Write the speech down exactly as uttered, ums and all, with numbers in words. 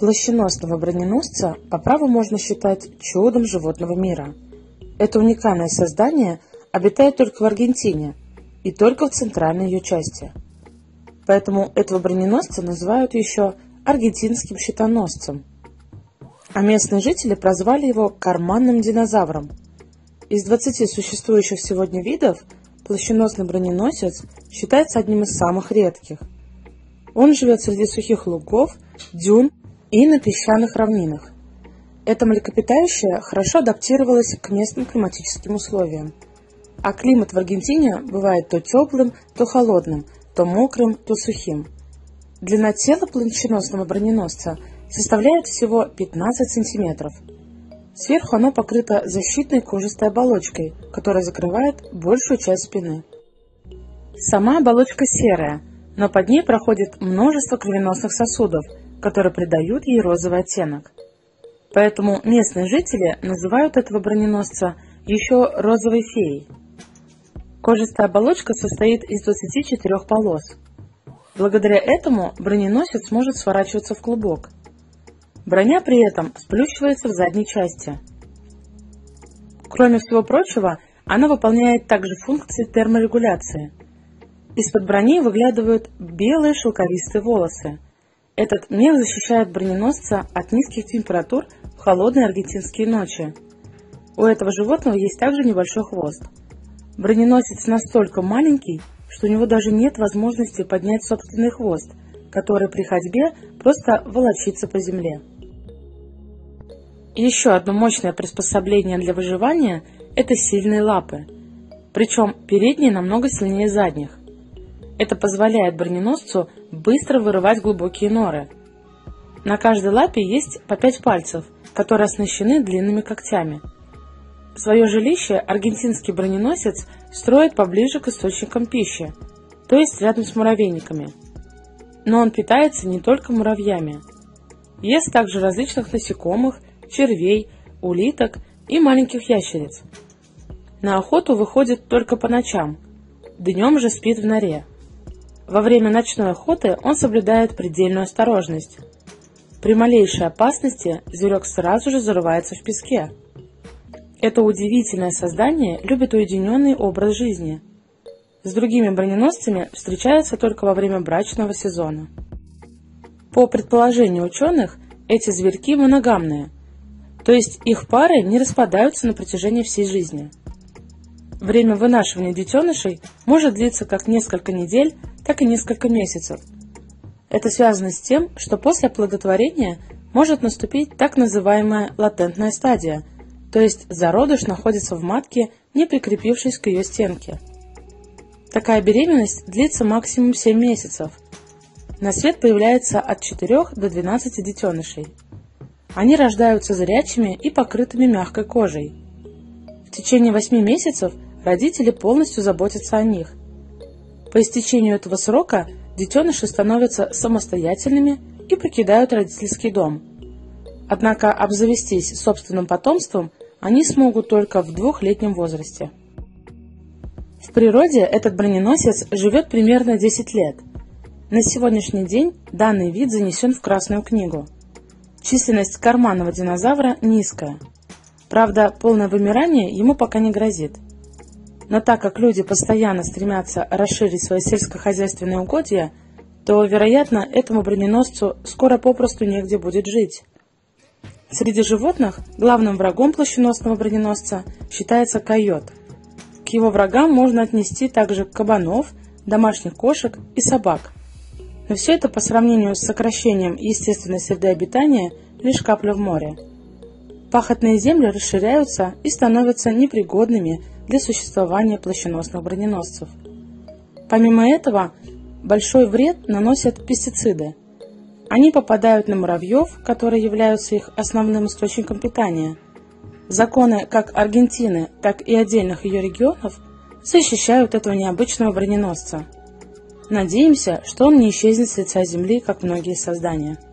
Плащеносного броненосца по праву можно считать чудом животного мира. Это уникальное создание обитает только в Аргентине и только в центральной ее части. Поэтому этого броненосца называют еще аргентинским щитоносцем. А местные жители прозвали его карманным динозавром. Из двадцати существующих сегодня видов плащеносный броненосец считается одним из самых редких. Он живет среди сухих лугов, дюн и на песчаных равнинах. Это млекопитающее хорошо адаптировалось к местным климатическим условиям. А климат в Аргентине бывает то теплым, то холодным, то мокрым, то сухим. Длина тела плащеносного броненосца составляет всего пятнадцать сантиметров. Сверху оно покрыто защитной кожистой оболочкой, которая закрывает большую часть спины. Сама оболочка серая, но под ней проходит множество кровеносных сосудов, которые придают ей розовый оттенок. Поэтому местные жители называют этого броненосца еще розовой феей. Кожистая оболочка состоит из двадцати четырёх полос. Благодаря этому броненосец может сворачиваться в клубок. Броня при этом сплющивается в задней части. Кроме всего прочего, она выполняет также функции терморегуляции. Из-под брони выглядывают белые шелковистые волосы. Этот мех защищает броненосца от низких температур в холодные аргентинские ночи. У этого животного есть также небольшой хвост. Броненосец настолько маленький, что у него даже нет возможности поднять собственный хвост, который при ходьбе просто волочится по земле. Еще одно мощное приспособление для выживания – это сильные лапы. Причем передние намного сильнее задних. Это позволяет броненосцу быстро вырывать глубокие норы. На каждой лапе есть по пять пальцев, которые оснащены длинными когтями. Свое жилище аргентинский броненосец строит поближе к источникам пищи, то есть рядом с муравейниками. Но он питается не только муравьями. Ест также различных насекомых, червей, улиток и маленьких ящериц. На охоту выходит только по ночам, днем же спит в норе. Во время ночной охоты он соблюдает предельную осторожность. При малейшей опасности зверек сразу же зарывается в песке. Это удивительное создание любит уединенный образ жизни. С другими броненосцами встречаются только во время брачного сезона. По предположению ученых, эти зверьки моногамные, то есть их пары не распадаются на протяжении всей жизни. Время вынашивания детенышей может длиться как несколько недель, так и несколько месяцев. Это связано с тем, что после оплодотворения может наступить так называемая латентная стадия, то есть зародыш находится в матке, не прикрепившись к ее стенке. Такая беременность длится максимум семь месяцев. На свет появляется от четырёх до двенадцати детенышей. Они рождаются зрячими и покрытыми мягкой кожей. В течение восьми месяцев родители полностью заботятся о них. По истечению этого срока детеныши становятся самостоятельными и покидают родительский дом. Однако обзавестись собственным потомством они смогут только в двухлетнем возрасте. В природе этот броненосец живет примерно десять лет. На сегодняшний день данный вид занесен в Красную книгу. Численность карманного динозавра низкая. Правда, полное вымирание ему пока не грозит. Но так как люди постоянно стремятся расширить свои сельскохозяйственные угодья, то, вероятно, этому броненосцу скоро попросту негде будет жить. Среди животных главным врагом плащеносного броненосца считается койот. К его врагам можно отнести также кабанов, домашних кошек и собак. Но все это по сравнению с сокращением естественной среды обитания лишь капля в море. Пахотные земли расширяются и становятся непригодными для существования плащеносных броненосцев. Помимо этого, большой вред наносят пестициды. Они попадают на муравьев, которые являются их основным источником питания. Законы как Аргентины, так и отдельных ее регионов защищают этого необычного броненосца. Надеемся, что он не исчезнет с лица земли, как многие создания.